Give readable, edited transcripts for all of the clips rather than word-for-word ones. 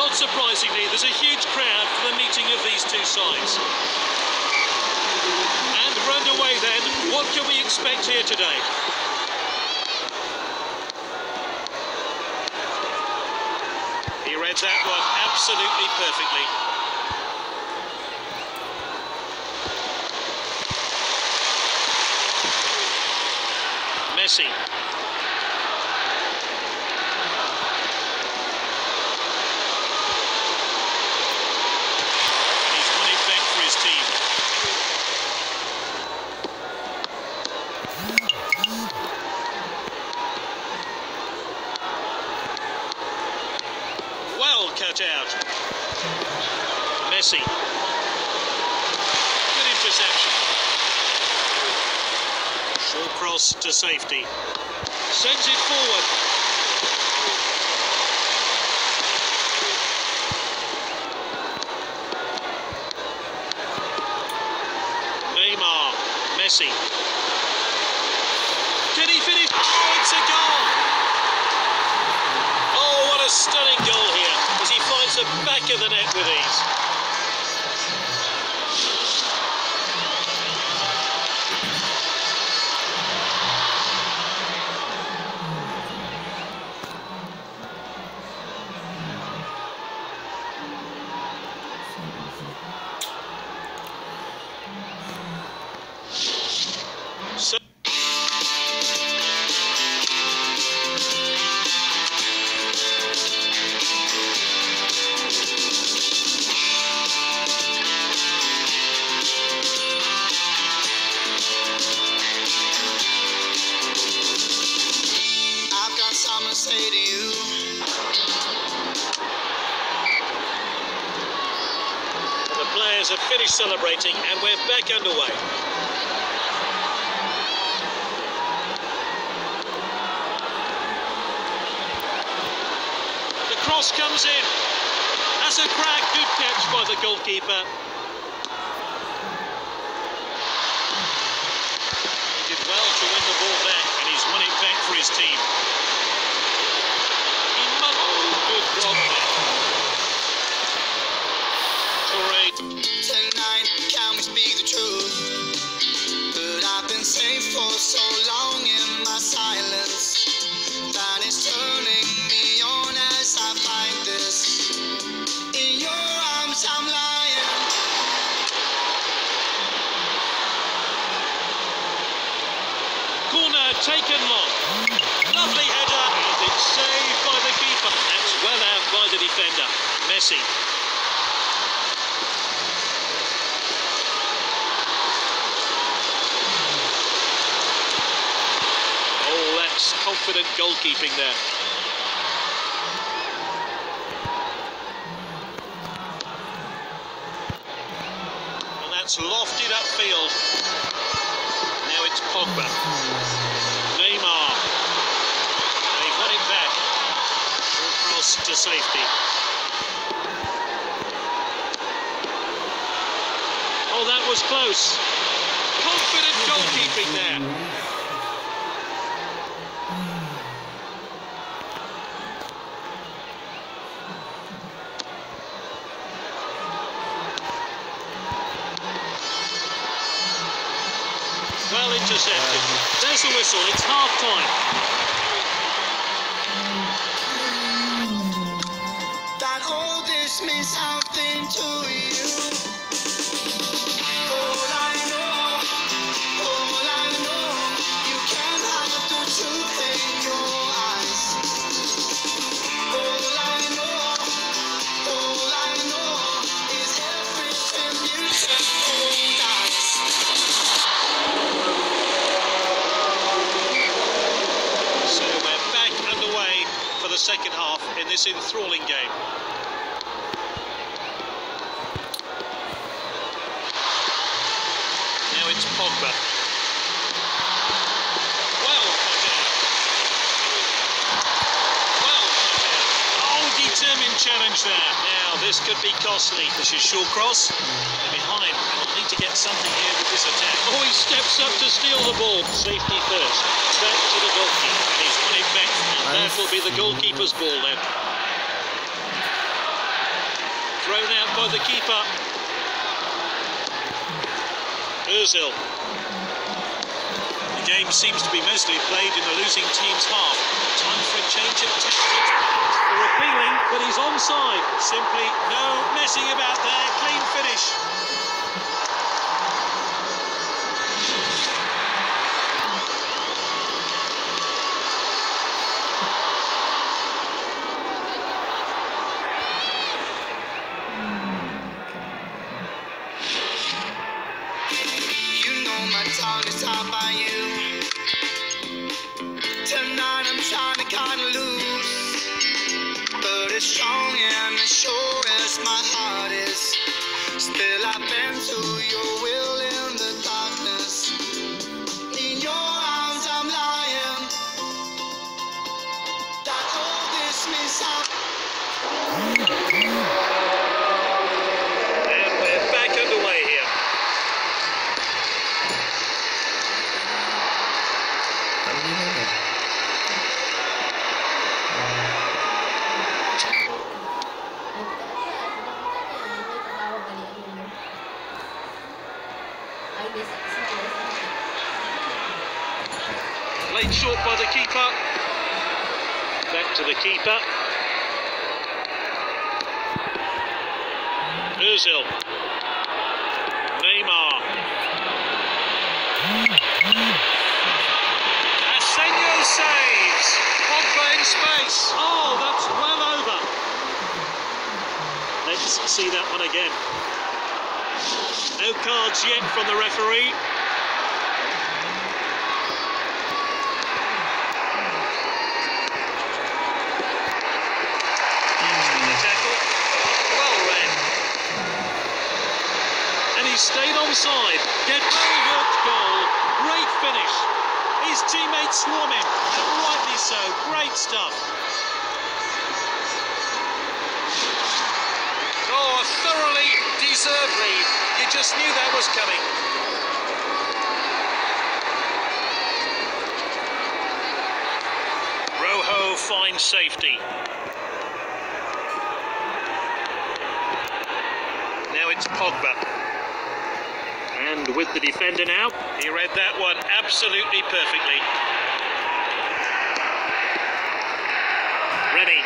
Not surprisingly, there's a huge crowd for the meeting of these two sides. And we're underway then. What can we expect here today? He read that one absolutely perfectly. Messi. He's won it back for his team. Well cut out. Messi. Good interception. Short cross to safety. Sends it forward. Neymar. Messi. Can he finish? Oh, it's a goal! Oh, what a stunning goal here, as he finds the back of the net with ease. Say to you, the players have finished celebrating and we're back underway. The cross comes in. That's a crack, good catch by the goalkeeper. He did well to win the ball back and he's won it back for his team. Tonight, can we speak the truth? But I've been safe for so long in my silence that it's turning me on as I find this. In your arms, I'm lying. Corner taken long. Lovely header, and it's saved by the keeper. That's well out by the defender. Messi. Oh, that's confident goalkeeping there. And that's lofted upfield. Now it's Pogba. Neymar. They've won it back. Cross to safety. Oh, that was close. Confident goalkeeping there. Well intercepted. There's the whistle. It's half time. That all this means something to you. All I know, you can't hide the truth in your eyes. All I know is everything you said all dies. So we're back underway for the second half in this enthralling game. Now it's Pogba. Well cut out. Oh, determined challenge there. Now this could be costly. This is short cross. They're behind. They'll need to get something here with this attack. Oh, he steps up to steal the ball. Safety first. Back to the goalkeeper. And he's won it back. And that will be the goalkeeper's ball then. by the keeper. Ozil. The game seems to be mostly played in the losing team's half. Time for a change of tactics. They're appealing, but he's onside. Simply no messing about there. Clean finish. Tongue is tied by you. Tonight I'm trying to cut loose, but as strong and as sure as my heart is, still I bend to your will in the darkness. In your arms I'm lying. That all this means And we're back underway here. Played short by the keeper. Back to the keeper. Ozil. Neymar. Asenio saves. Pogba in space. Oh, that's well over. Let's see that one again. No cards yet from the referee. Stayed onside. Get very good goal. Great finish. His teammates swarm him, and rightly so. Great stuff. Oh, a thoroughly deserved lead. You just knew that was coming. Rojo finds safety. Now it's Pogba. And with the defender now, he read that one absolutely perfectly. Ready.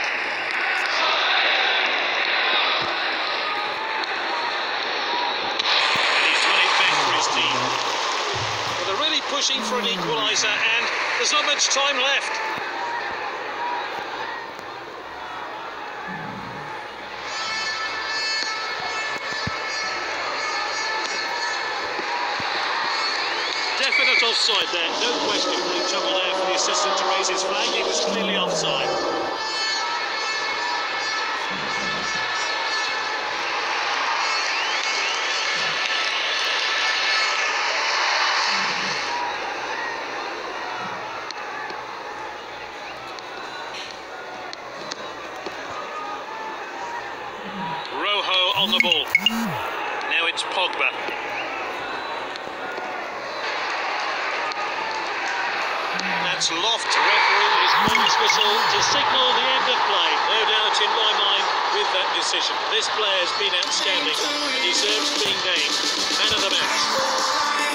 And he's won it back for his team. Well, they're really pushing for an equaliser, and there's not much time left. Definite offside there, no question. No trouble there for the assistant to raise his flag. He was clearly offside. Rojo on the ball. Now it's Pogba. That's Loft refereeing his mom's whistle to signal the end of play. No doubt in my mind with that decision. This player has been outstanding and deserves being named man of the match.